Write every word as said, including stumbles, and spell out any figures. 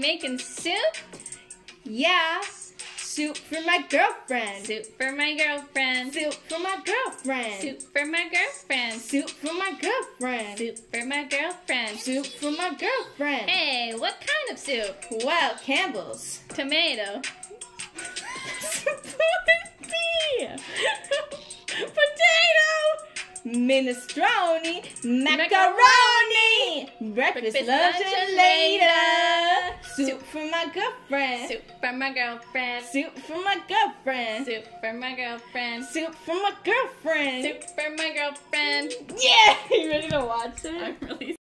making soup? Yeah. Soup for my girlfriend. Soup for my girlfriend. Soup for my girlfriend. Soup for my girlfriend. Soup for my girlfriend. Soup for my girlfriend. Soup for my girlfriend. Hey, what kind of soup? Well, Campbell's. Tomato. Potato. Minestrone. Macaroni. Breakfast, Breakfast, lunch, lunch, and and later. Soup. Soup for my girlfriend. Soup for my girlfriend. Soup for my girlfriend. Soup for my girlfriend. Soup for my girlfriend. Soup for my girlfriend. Yeah! You ready to watch it? I'm really